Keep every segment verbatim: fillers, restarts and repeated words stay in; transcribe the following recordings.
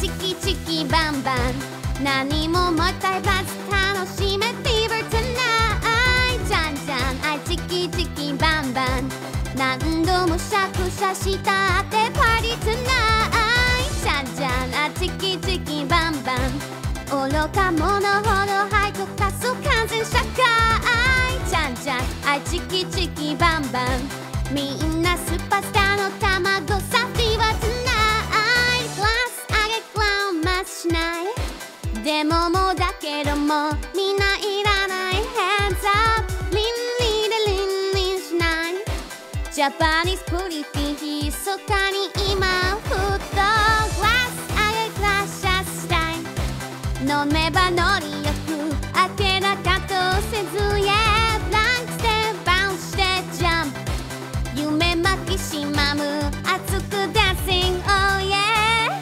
チキチキバンバン何ももったいばず楽しめ Fever tonight じゃんじゃんあいチキチキバンバン何度もシャクシャしたってパーティー tonight じゃんじゃんあチキチキバンバン愚か者ほど入っとかそう完全社会じゃんじゃんあいチキチキバンバンみんなスーパースターの卵さ Fever tonight グラス上げクラウンマスしないでももうだけどもみんないらない Hands up リンリンでリンリンしないジャパニーズプリティひそかに今ふっとグラス上げクラッシャースタイル飲めばノリよくあけなかとせず Yeah ブランクしてバウンスしてジャンプ夢巻きしまむ熱くダンシング Oh yeah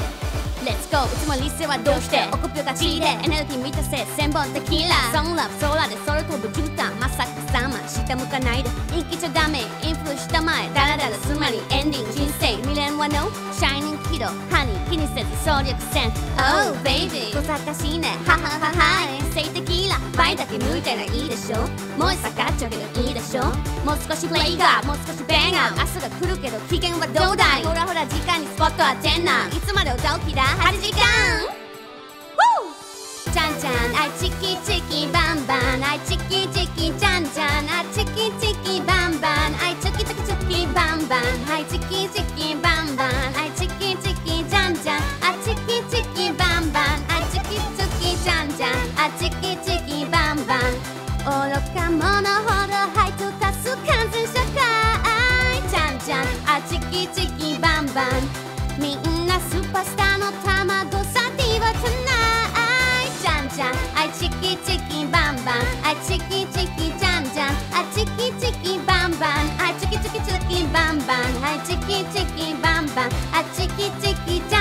Let's go いつも理性はどうしておこぴょがちでエネルギー満たせ千本テキーラソンラブ空で空飛ぶ絨毯まさかさま下向かないで生きちゃダメインフルしたまえダラダラつまりエンディング人生未練は No シャイニングヒーローハニー気にせず総力戦 Oh baby 小賢しいねははははい性テキーラ倍だけ向いたらいいでしょもう下がっちゃうけどいいでしょもう少しプレイガーもう少しベンガー明日が来るけど期限はどうだいほらほら時間にスポット当てんないつまで歌う気だはちじかんじゃんじゃんあいチキチキバンバンあいチキチキじゃんじゃんあいチキチキバンバンあいチキチキチキバンバンあいチキチキバンバンあいチキチキじゃんじゃんあチキチキバンバンあいチキチキじゃんじゃんあチキチキバンバン愚か者ほど入っとかす完全社会じゃんじゃんあチキチキバンバンみんなスーパースターの卵さ Fever tonight じゃんじゃんあチキチキバンバンあチキチキじゃんじゃんあチキチキバンバンあチキチキチキバンバンあチキチキバンバンあチキチキじゃん